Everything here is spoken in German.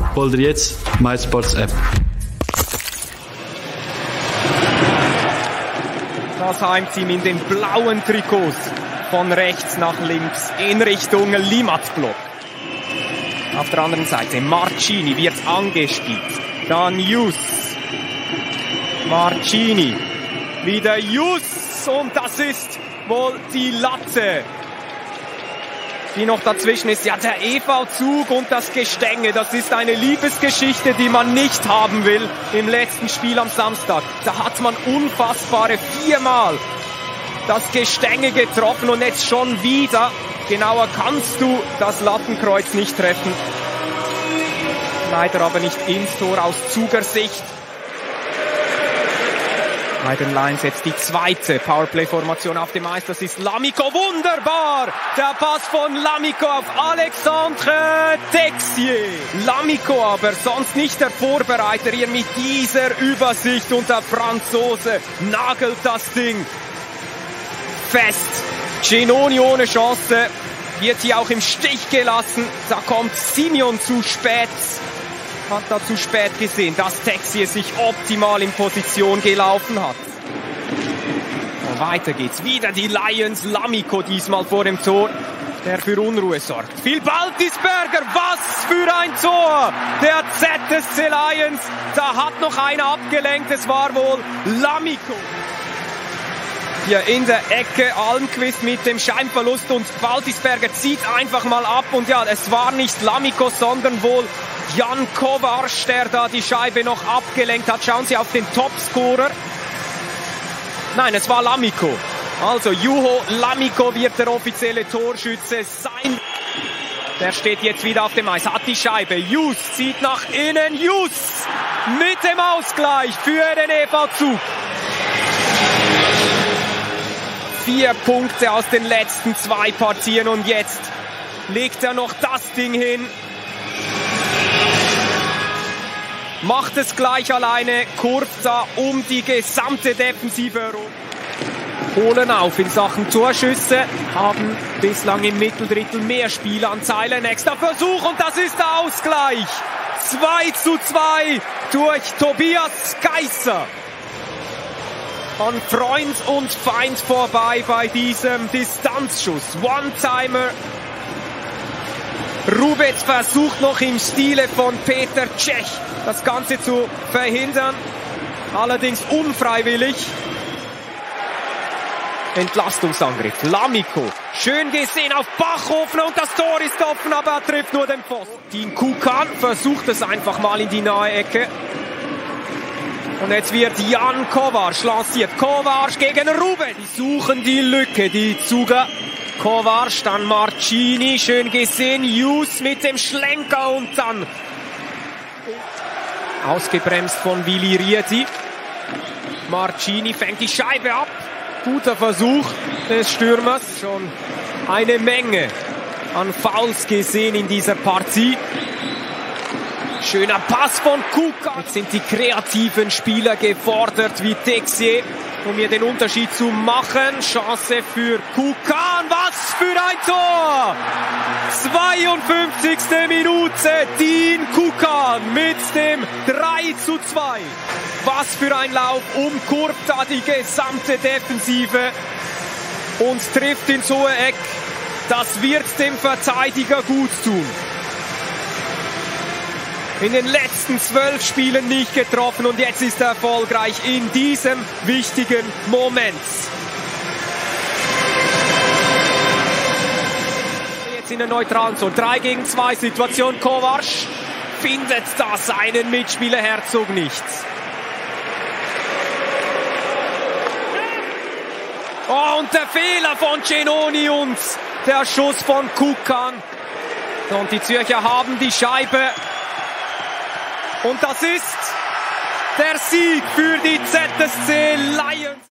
Hol dir jetzt MySports App. Das Heimteam in den blauen Trikots von rechts nach links in Richtung Limmatblock. Auf der anderen Seite Marcini wird angespielt. Dann Jus. Marcini. Wieder Jus. Und das ist wohl die Latte, die noch dazwischen ist. Ja, der EV-Zug und das Gestänge, das ist eine Liebesgeschichte, die man nicht haben will im letzten Spiel am Samstag. Da hat man unfassbare 4-mal das Gestänge getroffen und jetzt schon wieder. Genauer kannst du das Lattenkreuz nicht treffen. Leider aber nicht ins Tor aus Zugersicht. Bei den Lions jetzt die zweite Powerplay-Formation auf dem Eis. Das ist Lamico. Wunderbar! Der Pass von Lamico auf Alexandre Texier. Lamico aber sonst nicht der Vorbereiter hier mit dieser Übersicht. Und der Franzose nagelt das Ding fest. Genoni ohne Chance. Wird hier auch im Stich gelassen. Da kommt Simeon zu spät. Hat da zu spät gesehen, dass Texier sich optimal in Position gelaufen hat. Und weiter geht's. Wieder die Lions. Lamico diesmal vor dem Tor, der für Unruhe sorgt. Phil Baltisberger, was für ein Tor! Der ZSC Lions, da hat noch einer abgelenkt. Es war wohl Lamico. Hier in der Ecke Almqvist mit dem Scheinverlust und Baltisberger zieht einfach mal ab. Und ja, es war nicht Lamico, sondern wohl Jan Kovacs, der da die Scheibe noch abgelenkt hat. Schauen Sie auf den Topscorer. Nein, es war Lamico. Also Juho Lamico wird der offizielle Torschütze sein. Der steht jetzt wieder auf dem Eis, hat die Scheibe. Jus zieht nach innen. Jus mit dem Ausgleich für den EV-Zug. 4 Punkte aus den letzten 2 Partien und jetzt legt er noch das Ding hin. Macht es gleich alleine, kurft da um die gesamte Defensive herum. Holen auf in Sachen Torschüsse, haben bislang im Mitteldrittel mehr Spielanteile. Nächster Versuch und das ist der Ausgleich. 2:2 durch Tobias Geisser. An Freund und Feind vorbei bei diesem Distanzschuss. One-Timer. Rubec versucht noch im Stile von Peter Cech das Ganze zu verhindern. Allerdings unfreiwillig. Entlastungsangriff. Lamico. Schön gesehen auf Bachhofen und das Tor ist offen, aber er trifft nur den Pfosten. Dean Kukan versucht es einfach mal in die nahe Ecke. Und jetzt wird Jan Kovacs lanciert. Kovacs gegen Ruben. Die suchen die Lücke, die Zuger. Kovacs, dann Marcini, schön gesehen. Jus mit dem Schlenker und dann ausgebremst von Willi Rieti. Marcini fängt die Scheibe ab. Guter Versuch des Stürmers. Schon eine Menge an Fouls gesehen in dieser Partie. Schöner Pass von Kukan. Jetzt sind die kreativen Spieler gefordert wie Texier, um hier den Unterschied zu machen. Chance für Kukan. Was für ein Tor! 52. Minute. Dean Kukan mit dem 3:2. Was für ein Lauf. Umkurvt da die gesamte Defensive und trifft ins hohe Eck. Das wird dem Verteidiger gut tun. In den letzten 12 Spielen nicht getroffen und jetzt ist er erfolgreich in diesem wichtigen Moment. Jetzt in der neutralen Zone. 3-gegen-2 Situation. Kovacs findet da seinen Mitspieler Herzog nicht. Oh, und der Fehler von Genoni und der Schuss von Kukan. Und die Zürcher haben die Scheibe. Und das ist der Sieg für die ZSC Lions.